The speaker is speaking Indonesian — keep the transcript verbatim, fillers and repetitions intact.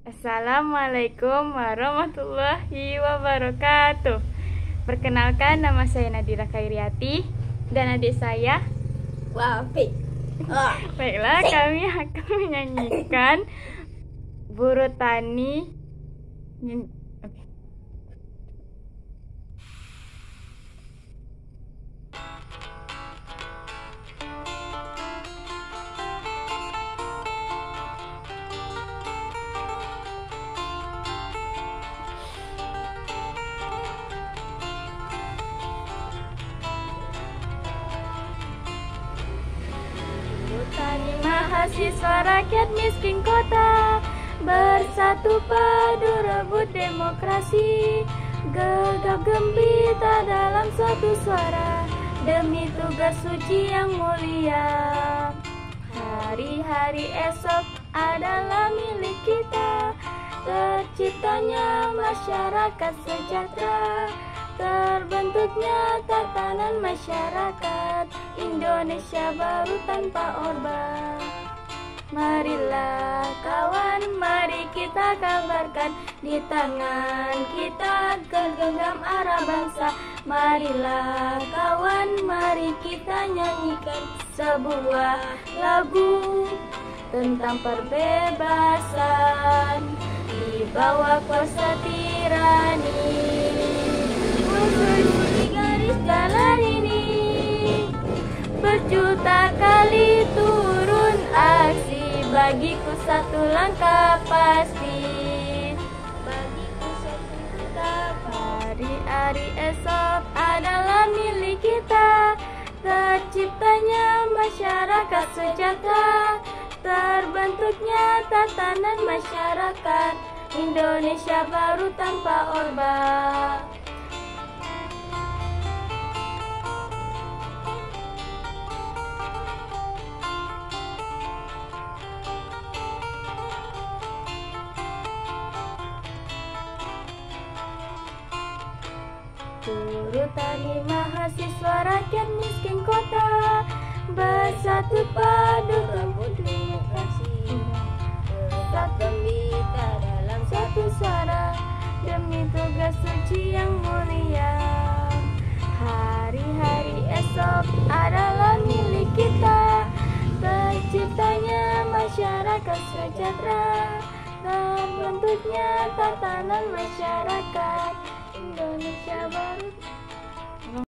Assalamualaikum warahmatullahi wabarakatuh. Perkenalkan, nama saya Nadira Khairiati dan adik saya Wafi. Oh. Baiklah, kami akan menyanyikan Buruh Tani. Oke. Tani mahasiswa rakyat miskin kota, bersatu padu rebut demokrasi, gegap gempita dalam satu suara, demi tugas suci yang mulia. Hari-hari esok adalah milik kita, terciptanya masyarakat sejahtera, terbentuknya tatanan masyarakat Indonesia baru tanpa Orba. Marilah kawan, mari kita kabarkan, di tangan kita kegenggam arah bangsa. Marilah kawan, mari kita nyanyikan sebuah lagu tentang perbebasan di bawah kuasa tirani. Di garis jalan ini berjuta kali turun aksi, bagiku satu langkah pasti. Bagiku satu langkah pasti. Hari esok adalah milik kita, terciptanya masyarakat sejahtera, terbentuknya tatanan masyarakat Indonesia baru tanpa Orba. Buruh tani mahasiswa rakyat miskin kota, bersatu padu rebut demokrasi, tetap gembira dalam satu suara, demi tugas suci yang mulia. Hari-hari esok adalah milik kita, terciptanya masyarakat sejahtera, terbentuknya tatanan masyarakat Indonesia baru.